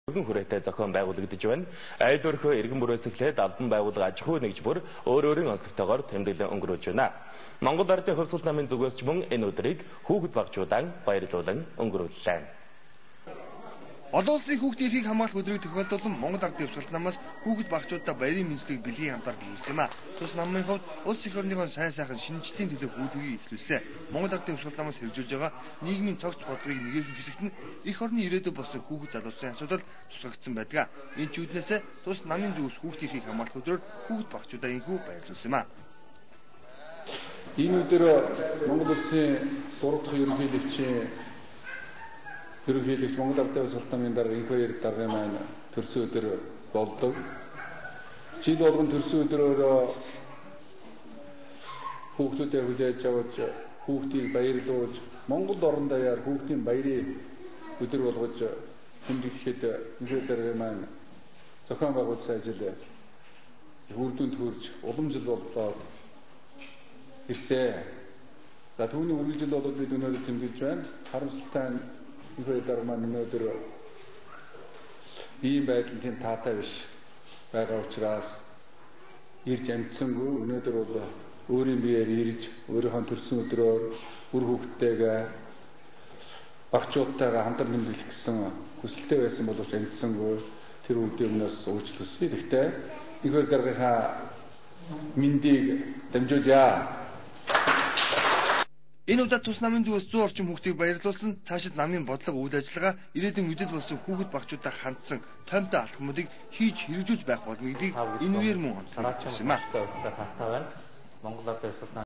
өргөн хүрээтэй зохион байгуулагдаж байна. Айл өрхөө иргэн бүрээс эхлээд албан байгууллага аж ахуй нэгжбүр өөрийн онцлогтойгоор тэмдэглэн өнгөрүүлж байна. Монгол Ардын Хувьсгал намын зүгээс ч мөн энэ өдрийг хүүхэд багчуудаа баярлуулан өнгөрүүллээ. Олон улсын хүүхдийн эрхийг хамгаалах өдрийг тохиолдуулан Монгол Ардын Хувьсгал намаас хүүхэд багчуудаа баярын мэндийг бэлгийн хамтаар биелсэн юм а. Тус намын хувьд улс их орныхон сайн сайхан шинжлэлийн төлөв хүүхдийг эхлүүлсэн. Монгол Ардын Хувьсгал намаас хэрэгжүүлж байгаа нийгмийн цогц бодлогыг нэгээхэн хэсэгт нь их орны ирээдүйд болсон хүүхэд залуусын асуудал тусгагдсан байдаг. Энэ ч үүднээс тус намын зүгээс хүүхдийн эрхийг хамгаалах өдрөөр хүүхэд багчуудаа инхүү баярлуулсан юм а. Энэ өдөр Монгол улсын 3 дахь ерөнхийлөгч Монгол Ардын Хувьсгал намын дараа инхүү даргын маань төрсөн өдөр болдог. Жил болгон төрсөн өдрөөр хүүхдүүдэд хүлээж авч хүүхдийг баярлуулж Монгол орон даяар хүүхдийн баярын өдөр болгож тэмдэглэхэд инхүү даргын маань зохион байгуулсан ажил үр дүнд хүрч улам жил болоод ирсэн. За түүний үргэлжил болоод бид өнөөдөр тэмдэглэж байна. Харамсалтай инхүү дарга маань өнөөдөр ийм байдал тийм таатай биш байгаа учраас ирж амжсангүй. Өнөөдөр бол өөрийн биеэр ирж өөрийнхөө төрсөн өдрөөр үр хүүхдтэйгээ багчуудтайгаа хамтар тэмдэглэх гэсэн хүсэлтэй байсан боловч амжсангүй. Тэр үеийн өмнөөс уучлалсан. Гэхдээ инхүү даргийнхаа мэндийг дамжуулъя. Энэ удаад тус намын зүгээс 100 орчим хүүхдийг баярлуулсан. Цаашид намын бодлого үйл ажиллагаа ирээдүйн үдэд болсон хүүхэд багчуудаа хандсан томьтой алхмуудыг хийж хэрэгжүүлж байх болно гэдгийг энэ үеэр мөн онцлог хийсэн юм а.